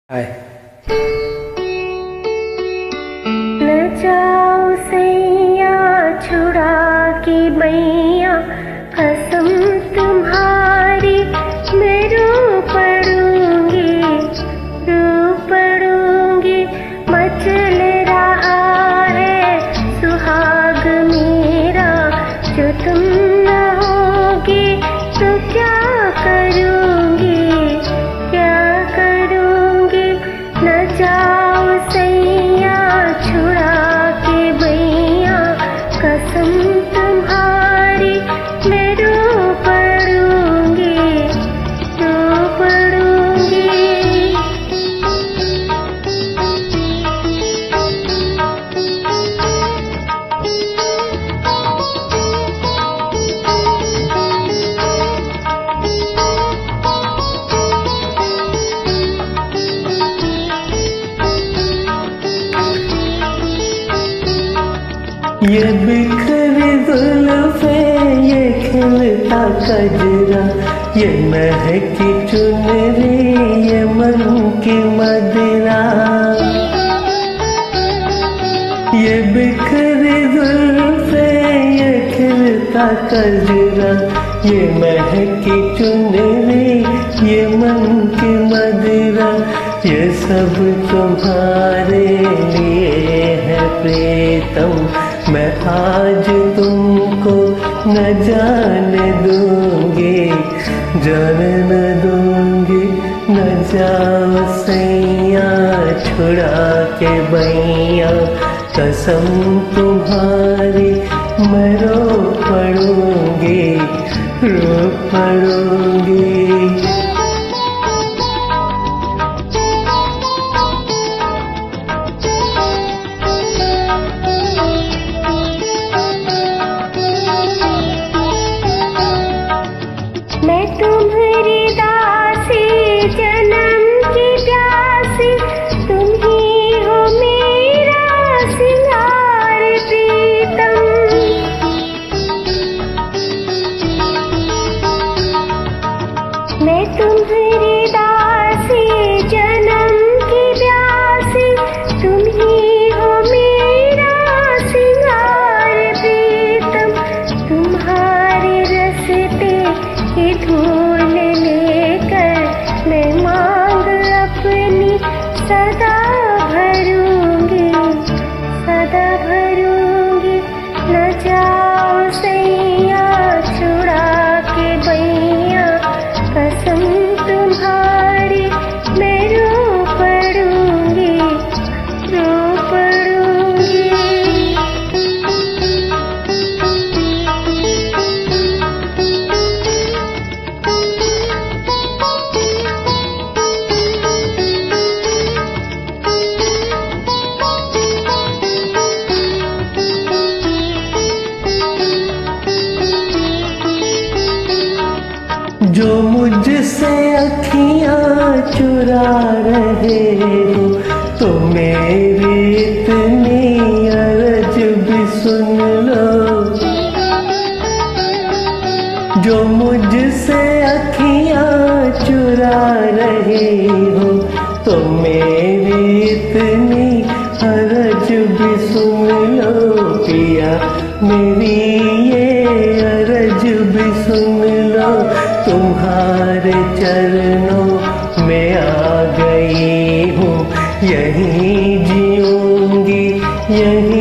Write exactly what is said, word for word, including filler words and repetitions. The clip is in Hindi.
हाय। न जाओ सैया छुड़ा के मैया, कसम तुम्हारी मैं रो पड़ूंगी, रो पड़ूंगी। मचल रहा है सुहाग मेरा, जो तुम न होगे तो क्या करूंगी, क्या करूंगी। न जाओ सैया छुड़ा के भैया, कसम तुम्हारी मैं रो पड़ूंगी, रो पड़ूंगी। ये बिखरी जुल्फे, ये खिलता कजरा, ये महकी चुनरी, ये मन की मदिरा। ये बिखरी जुल्फे, ये खिलता कजरा, ये महकी चुनरी, ये मन की मदिरा। ये सब तुम्हारे लिए है प्रीतम, मैं आज तुमको न जाने दूंगी, जाने न दूंगी। न जाओ सैया छुड़ा के भैया, कसम तुम्हारी मैं रो पड़ूंगी, रो पड़ूंगी। मैं तुम्हारी दासी, जन्म की प्यासी, तुम ही हो मेरा सिंगार प्रीतम। मैं तुम्हारी दासी, जन्म की प्यासी, तुम ही हो मेरा सिंगार प्रीतम। तुम्हारे रस्ते की धूल लेकर मैं मांग अपनी सदा भरूंगी, सदा भरूंगी। न जाओ सैया छुड़ा के भैया, कसम तुम्हारी मैं रो पड़ूंगी, रो पड़ूंगी। जो मुझसे अखियां चुरा रहे हो, तो मेरी इतनी अर्ज भी सुन लो। जो मुझसे अखियां चुरा रहे हो, तो मेरी इतनी अर्ज भी सुन लो। पिया मेरी ये अर्ज भी सुन लो, तुम्हारे चरणों में आ गई हूँ, यहीं जीऊंगी, यहीं